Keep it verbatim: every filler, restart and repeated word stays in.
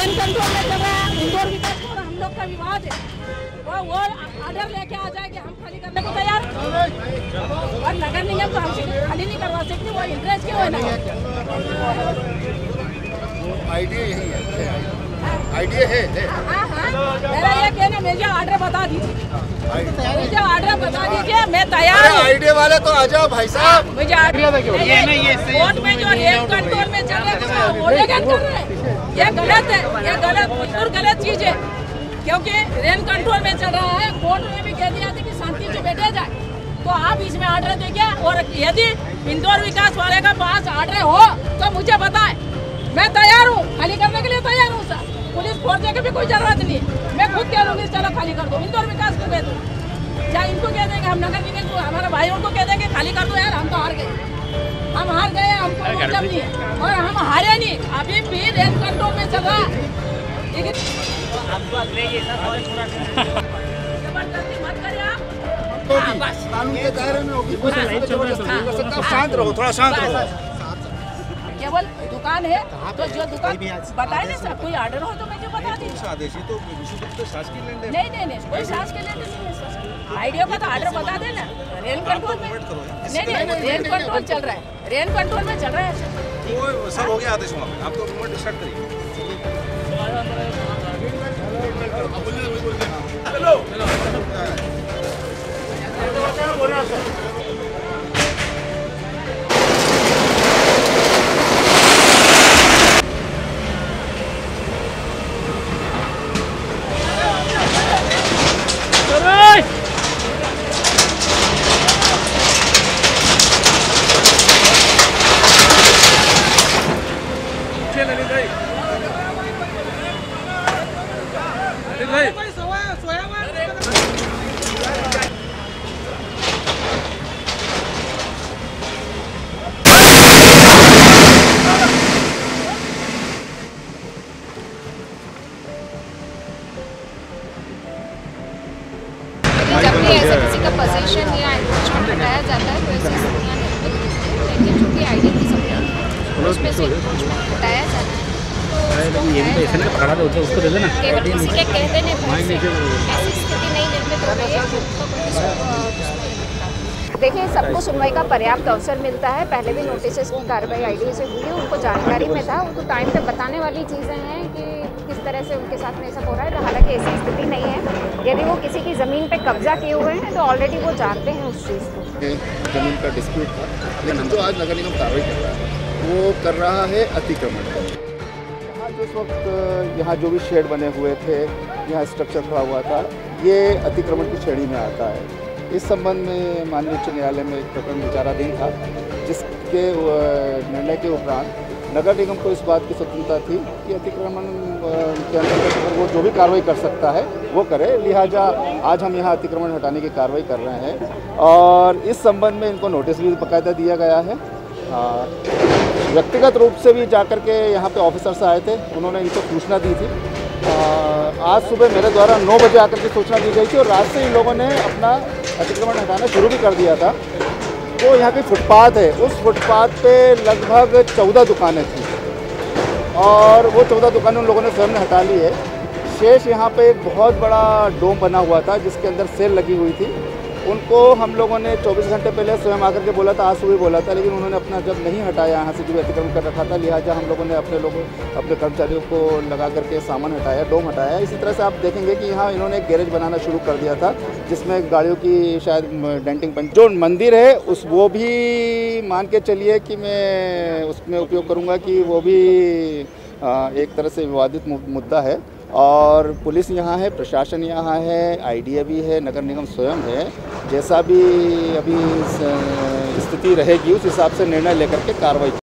Rent control में चल रहा है, इंदौर विकास और हम लोग का विवाद है, वो वो ऑर्डर लेके आ जाए कि हम खाली करने को तैयार, और नगर निगम तो हमसे खाली नहीं करवा सकते, वो इंटरेस्ट क्यों है ना? आइडिया यही है, आइडिया है, है। हाँ हाँ, मेरा ये कहना, मुझे ऑर्डर बता दीजिए, मुझे ऑर्डर बता दीजिए, मैं तैयार हूँ। आइडिया वाले तो आ जाओ भाई साहब। मुझे ऑर्डर ये नहीं, ये कोर्ट में जो रेन कंट्रोल में चल रहा है वो लोग कर रहे हैं, ये गलत है, ये गलत बिल्कुल गलत चीज है, क्योंकि रेन कंट्रोल में चल रहा है। कोर्ट में भी कह दिया था कि शांति से बैठे जाए, तो आप इसमें ऑर्डर देखिए, और यदि इंदौर विकास वाले का पास ऑर्डर हो तो मुझे बताएं, मैं तैयार हूँ, खाली करने के लिए तैयार हूँ सर। पुलिस फोर्स की भी कोई जरूरत नहीं, मैं खुद कह लूँगी चलो खाली कर दो, इंदौर विकास को कह दो, या इनको कह देंगे, हम नगर निगम को, हमारे भाइयों को कह देंगे खाली कर दो यार, हम तो हार गए, हम हार गए, हमको मतलब नहीं है, और हम हारे नहीं, अभी भी रेन कंट्रोल में चल रहा है। जबरदस्ती मत करिए आप, बस कानून के दायरे में होगी, शांत रहो, थोड़ा शांत रहो। केवल दुकान है तो जो दुकान बताए ना सर, कोई ऑर्डर हो तो मुझे बता दीजिए। आदेश तो शासकीय लैंड है। नहीं नहीं नहीं, कोई शासकीय लैंड नहीं है सर, आइडिया का तो ऑर्डर बता देना। रेन कंट्रोल में नहीं नहीं, रेन कंट्रोल चल रहा है, रेन कंट्रोल में चल रहा है सर। वो सर हो गया आदेश वहाँ पे, आप तो मूवमेंट स्टार्ट करिए। हेलो हेलो जब भी ऐसा किसी का पोजीशन या एंक्रोचमेंट हटाया जाता है तो ऐसी स्थितियाँ नहीं होती, लेकिन चूँकि आइडिया की सप्लाई उसमें से एंक्रोचमेंट हटाया जाना है तो उसको केवल किसी के कह देने पर से ऐसी स्थिति नहीं निर्मित हो रही है। देखिए, सबको सुनवाई का पर्याप्त अवसर मिलता है, पहले भी नोटिस की कार्रवाई आईडी से हुई है, उनको जानकारी में था, उनको टाइम पे बताने वाली चीज़ें हैं कि किस तरह से उनके साथ में ऐसा हो रहा है। हालांकि ऐसी स्थिति नहीं है, यदि वो किसी की ज़मीन पे कब्जा किए हुए हैं तो ऑलरेडी वो जानते हैं उस चीज़ को। जमीन का डिस्प्यूट था, लेकिन जो आज नगर निगम कार्रवाई कर रहा है वो कर रहा है अतिक्रमण। यहाँ जिस वक्त यहाँ जो भी शेड बने हुए थे, यहाँ स्ट्रक्चर खड़ा हुआ था, ये अतिक्रमण की श्रेणी में आता है। इस संबंध में माननीय उच्च न्यायालय में एक प्रकरण विचाराधीन था, जिसके निर्णय के उपरांत नगर निगम को इस बात की स्वतंत्रता थी कि अतिक्रमण के अंतर्गत अगर वो जो भी कार्रवाई कर सकता है वो करे। लिहाजा आज हम यहाँ अतिक्रमण हटाने की कार्रवाई कर रहे हैं, और इस संबंध में इनको नोटिस भी बाकायदा दिया गया है। व्यक्तिगत रूप से भी जाकर के यहाँ पे ऑफिसर्स आए थे, उन्होंने इनको सूचना दी थी। आज सुबह मेरे द्वारा नौ बजे आकर के सूचना दी गई थी, और रात से इन लोगों ने अपना अतिक्रमण हटाना शुरू भी कर दिया था। वो यहाँ की फुटपाथ है, उस फुटपाथ पे लगभग चौदह दुकानें थी, और वो चौदह दुकानें उन लोगों ने स्वयं ने हटा ली है। शेष यहाँ पे एक बहुत बड़ा डोम बना हुआ था जिसके अंदर सेल लगी हुई थी, उनको हम लोगों ने चौबीस घंटे पहले स्वयं आकर के बोला था, आज सुबह बोला था, लेकिन उन्होंने अपना जब नहीं हटाया यहाँ से जो अतिक्रमण कर रखा था, लिहाजा हम लोगों ने अपने लोगों अपने कर्मचारियों को लगा करके सामान हटाया, डोम हटाया। इसी तरह से आप देखेंगे कि यहाँ इन्होंने एक गैरेज बनाना शुरू कर दिया था, जिसमें गाड़ियों की शायद डेंटिंग बन। जो मंदिर है उस वो भी मान के चलिए कि मैं उसमें उपयोग करूँगा कि वो भी एक तरह से विवादित मुद्दा है, और पुलिस यहाँ है, प्रशासन यहाँ है, आईडिया भी है, नगर निगम स्वयं है। जैसा भी अभी स्थिति रहेगी उस हिसाब से निर्णय लेकर के कार्रवाई